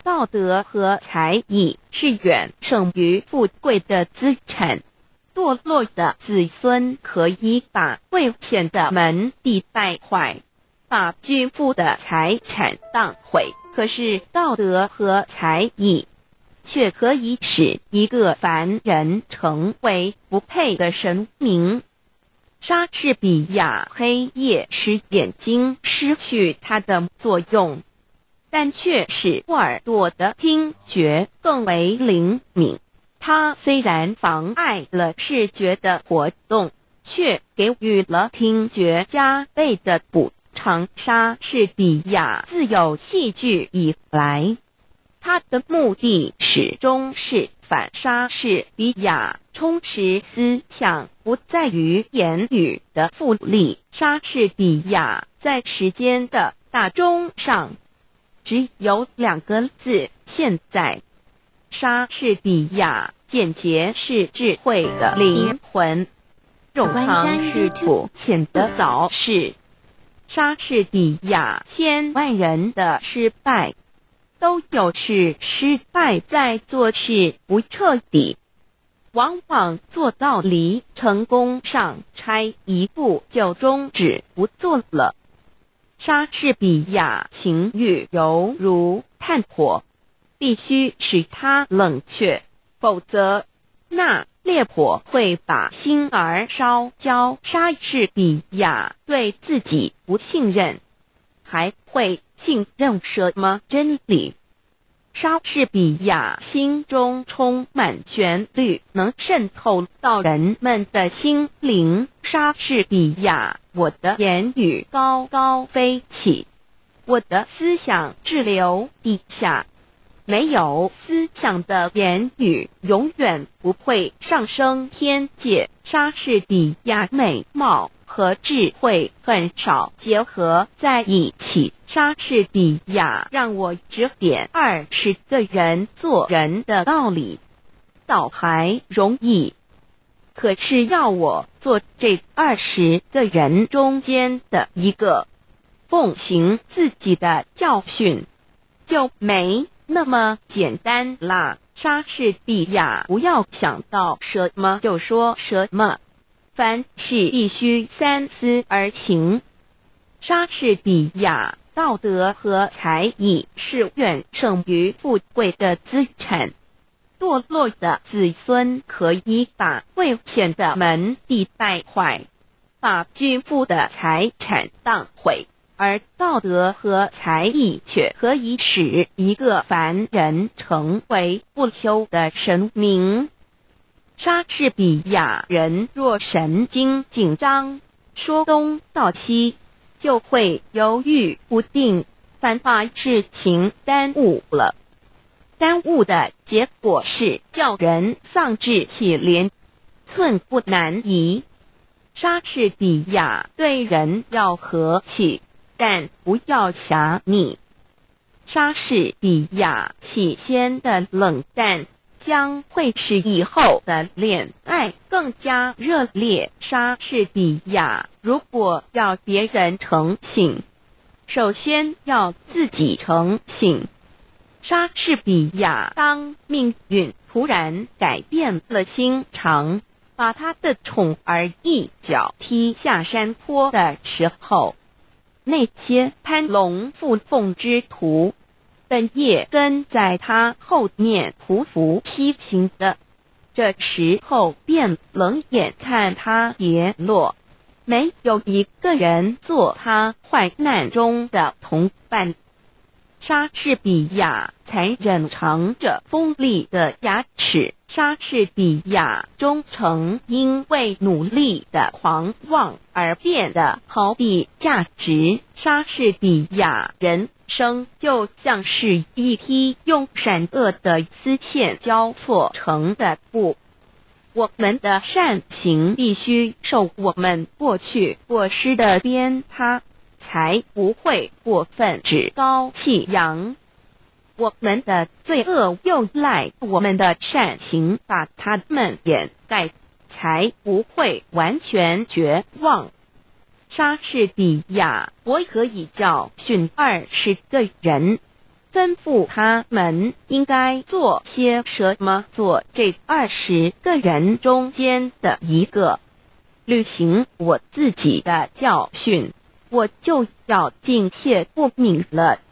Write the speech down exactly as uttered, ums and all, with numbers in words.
道德和才艺是远胜于富贵的资产。堕落的子孙可以把贵贱的门第败坏，把巨富的财产当毁，可是道德和才艺却可以使一个凡人成为不配的神明。莎士比亚黑夜使眼睛失去它的作用，但却使耳朵的听觉更为灵敏。它虽然妨碍了视觉的活动，却给予了听觉加倍的补偿。莎士比亚自有戏剧以来，他的目的始终是反莎士比亚充实思想不在于言语的复利。莎士比亚在时间的大钟上只有两个字：现在。莎士比亚简洁是智慧的灵魂，冗长是土浅的早逝。莎士比亚千万人的失败，都有是失败在做事不彻底，往往做到离成功上差一步就终止不做了。莎士比亚情欲犹如炭火，必须使它冷却，否则那烈火会把心儿烧焦。莎士比亚对自己不信任，还会信任什么真理？莎士比亚心中充满旋律，能渗透到人们的心灵。莎士比亚，我的言语高高飞起，我的思想滞留地下。没有思想的言语永远不会上升天界。莎士比亚美貌和智慧很少结合在一起。莎士比亚让我指点二十个人做人的道理，倒还容易。可是要我做这二十个人中间的一个，奉行自己的教训，就没那么简单啦。莎士比亚不要想到什么就说什么，凡事必须三思而行。莎士比亚道德和才艺是远胜于富贵的资产。堕落的子孙可以把贵贱的门第败坏，把巨富的财产当毁，而道德和才艺却可以使一个凡人成为不朽的神明。莎士比亚人若神经紧张，说东道西，就会犹豫不定，反把事情耽误了。耽误的结果是叫人丧志气连，寸步难移。莎士比亚对人要和气，但不要狭密。莎士比亚起先的冷淡，将会使以后的恋爱更加热烈。莎士比亚如果要别人诚信，首先要自己诚信。莎士比亚当命运突然改变了心肠，把他的宠儿一脚踢下山坡的时候，那些攀龙附凤之徒本也跟在他后面匍匐批评的，这时候便冷眼看他跌落，没有一个人做他患难中的同伴。莎士比亚才忍藏着锋利的牙齿，莎士比亚终曾因为努力的狂妄而变得毫无价值。莎士比亚人生就像是一匹用闪恶的丝线交错成的布，我们的善行必须受我们过去过失的鞭挞，才不会过分趾高气扬。我们的罪恶又赖我们的善行把它们掩盖，才不会完全绝望。莎士比亚我可以教训二十个人吩咐他们应该做些什么，做这二十个人中间的一个。履行我自己的教训，我就要敬谢不敏了。